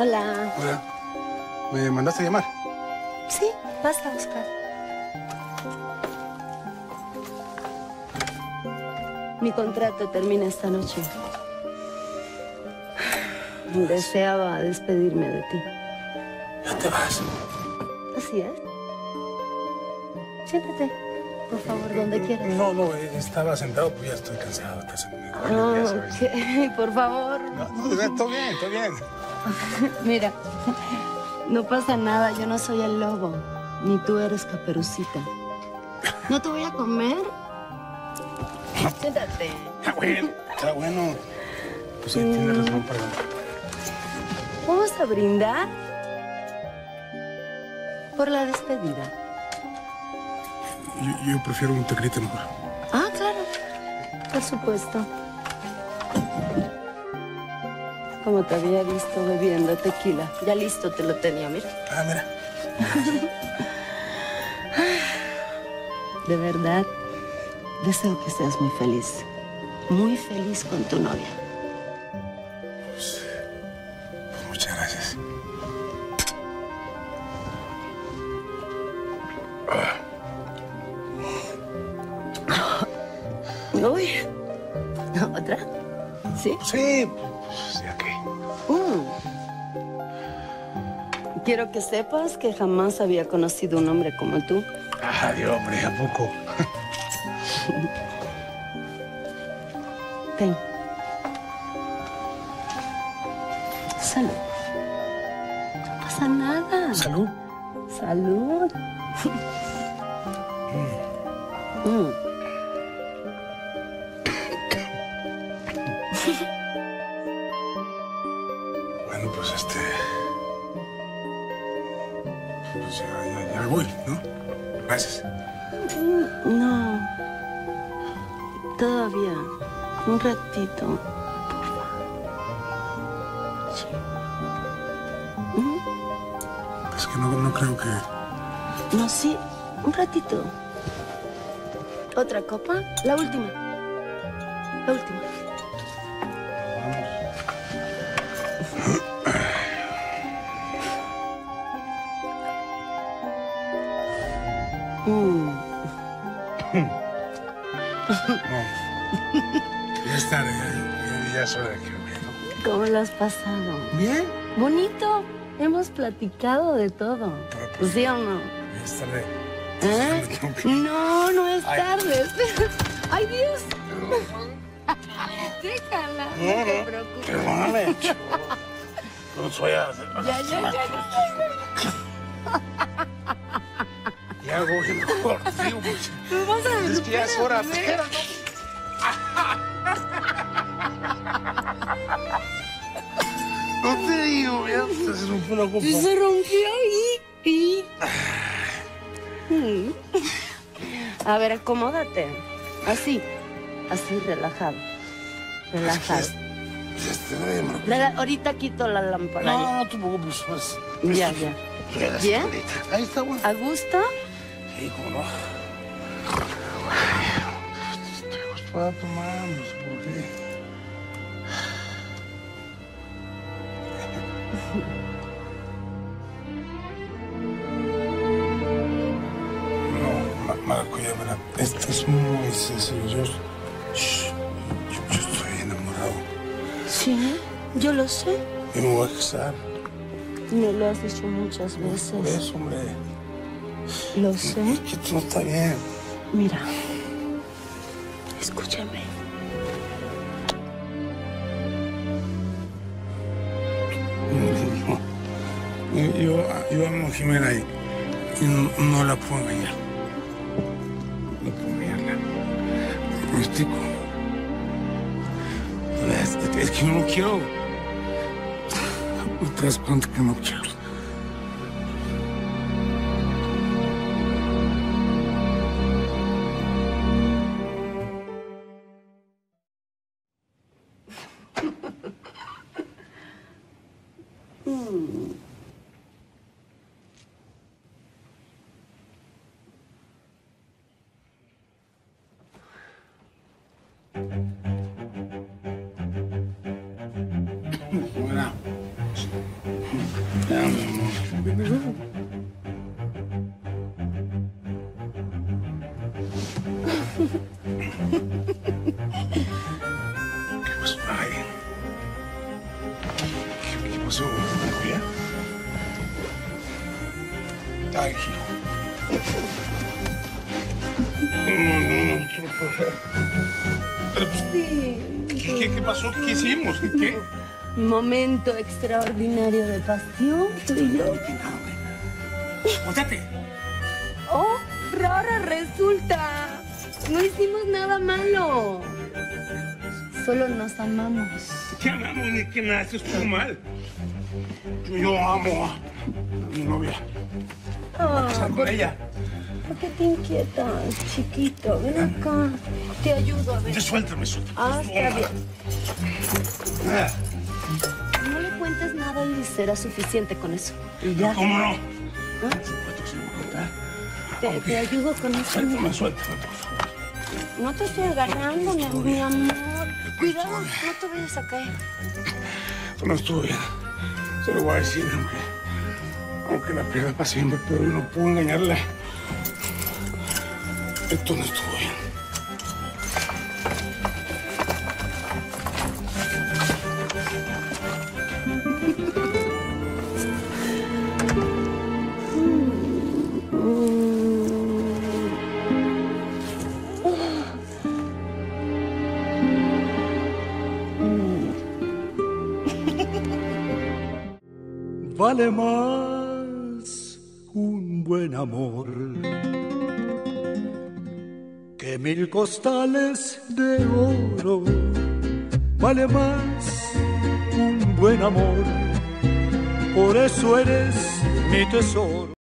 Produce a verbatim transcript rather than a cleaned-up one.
Hola. Hola. ¿Me mandaste a llamar? Sí, pasa, Oscar. Mi contrato termina esta noche. Deseaba despedirme de ti. Ya te vas. Así es. Siéntate, por favor, donde quieras. No, no, estaba sentado, pues ya estoy cansado. Estás en mi Ah, ya sabes. okay. Por favor. No, no, todo bien, todo bien. Mira, no pasa nada, yo no soy el lobo, ni tú eres Caperucita. ¿No te voy a comer? Siéntate. Está bueno, está bueno. Pues sí, mm. tienes razón, perdón. Vamos a brindar por la despedida. Yo, yo prefiero un tequilita mejor. Ah, claro. Por supuesto. Como te había visto bebiendo tequila. Ya listo te lo tenía, mira. Ah, mira. De verdad, deseo que seas muy feliz. Muy feliz con tu novia. Pues, pues muchas gracias. Uy. ¿Otra? ¿Sí? Sí, pues ya que. Mm. Quiero que sepas que jamás había conocido un hombre como tú. Ah, Dios, hombre, ¿a poco? Ten. Salud. No pasa nada. ¿Salud? Salud. mm. Mm. Bueno, pues este... Pues ya, ya, ya me voy, ¿no? Gracias. No. Todavía. Un ratito. Por favor. Sí. ¿Mm? Es que no, no creo que... No, sí. Un ratito. ¿Otra copa? La última. La última. Mm. No. Ya es tarde, ya, ya es hora de que me vaya, ¿no? ¿Cómo lo has pasado? Bien. Bonito. Hemos platicado de todo. Pues, ¿Sí o no? Ya es tarde. ¿Eh? No, no es tarde. ¡Ay, Dios! Déjala. No, No te no. preocupes. Perdóname. No soy a... Ya, ya, ya. Ya voy mejor, digo, pues. Pues vas a Es que ya es hora, espérame. espera, no. No te digo, ya se rompió una copa. Sí, se rompió y... y... Mm. A ver, acomódate. Así. Así, relajado. Relajado. Ya está, ya me lo- La- ahorita quito la lámpara. No, no te preocupes, pues. Ya, ya. Ya la ¿Bien? escaleta. Ahí está, bueno. ¿A gusto? Sí, cómo no. Ay, estoy acostumbrado a tomar, no sé por qué. No, Ma- Maracuyá, verá, esto es muy sencillo. Yo, Shh, yo, yo estoy enamorado Sí, yo lo sé. y me voy a casar. Me lo has dicho muchas veces. Eso, hombre. Lo sé. Que esto no está bien. Mira. Escúchame. Yo, yo, yo amo a Jimena y, y no, no la puedo engañar. No puedo engañarla. ¿Me explico? Es, es que no quiero. No te das cuenta que no quiero. Mm. Bueno, pasó, Julia? Ay, hijo. No, no, no, no, por favor. Pero, pues, Sí. ¿qué, qué pasó? ¿Qué hicimos? ¿Qué? Momento extraordinario de pasión, tú y yo. ¡Póntate! Oh, rara resulta. No hicimos nada malo. Solo nos amamos. ¿Qué amamos ni qué nada? Eso estuvo mal. Yo amo a mi novia. Ah, Estar con ella. ¿por qué te inquietas, chiquito? Ven acá. Te ayudo a ver. Ya suéltame, suéltame. Ah, Estuvo está mal. bien. Ah, No le cuentes nada y será suficiente con eso. Y ya. ¿Cómo no? ¿Ah? Por supuesto que se lo voy a contar. Te, te ayudo con eso. Suéltame, suéltame, por favor. No te estoy agarrando, mi, mi amor. Cuidado, no te vayas a caer. No estuvo bien. Se lo voy a decir, aunque, aunque la pierda para siempre, pero yo no puedo engañarla. Esto no estuvo bien. Vale más un buen amor que mil costales de oro. Vale más un buen amor, por eso eres mi tesoro.